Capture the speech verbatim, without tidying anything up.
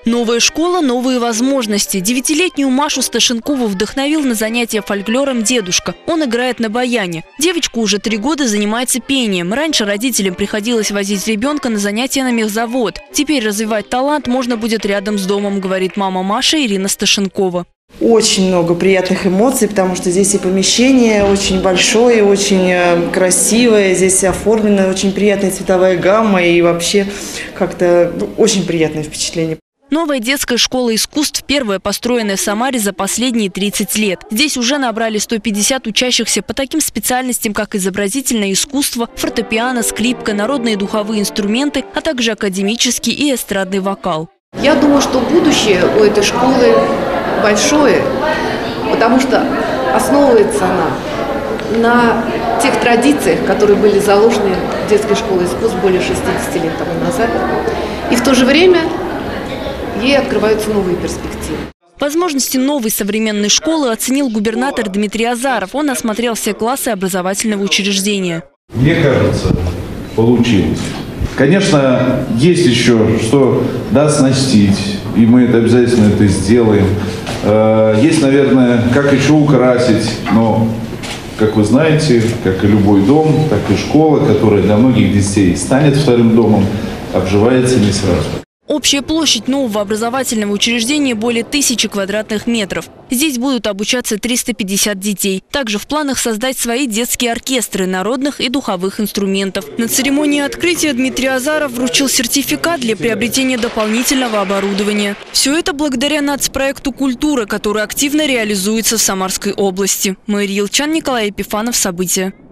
Новая школа – новые возможности. Девятилетнюю Машу Сташенкову вдохновил на занятия фольклором дедушка. Он играет на баяне. Девочка уже три года занимается пением. Раньше родителям приходилось возить ребенка на занятия на мехзавод. Теперь развивать талант можно будет рядом с домом, говорит мама Маши Ирина Сташенкова. Очень много приятных эмоций, потому что здесь и помещение очень большое, очень красивое, здесь оформлена очень приятная цветовая гамма и вообще как-то очень приятное впечатление. Новая детская школа искусств, первая построенная в Самаре за последние тридцать лет. Здесь уже набрали сто пятьдесят учащихся по таким специальностям, как изобразительное искусство, фортепиано, скрипка, народные духовые инструменты, а также академический и эстрадный вокал. Я думаю, что будущее у этой школы большое, потому что основывается она на тех традициях, которые были заложены в детской школе искусств более шестидесяти лет тому назад. И в то же время ей открываются новые перспективы. Возможности новой современной школы оценил губернатор Дмитрий Азаров. Он осмотрел все классы образовательного учреждения. Мне кажется, получилось. Конечно, есть еще что дооснастить, и мы это обязательно это сделаем. Есть, наверное, как еще украсить, но, как вы знаете, как и любой дом, так и школа, которая для многих детей станет вторым домом, обживается не сразу. Общая площадь нового образовательного учреждения более тысячи квадратных метров. Здесь будут обучаться триста пятьдесят детей. Также в планах создать свои детские оркестры народных и духовых инструментов. На церемонии открытия Дмитрий Азаров вручил сертификат для приобретения дополнительного оборудования. Все это благодаря нацпроекту «Культура», который активно реализуется в Самарской области. Майя Елчан, Николай Епифанов. События.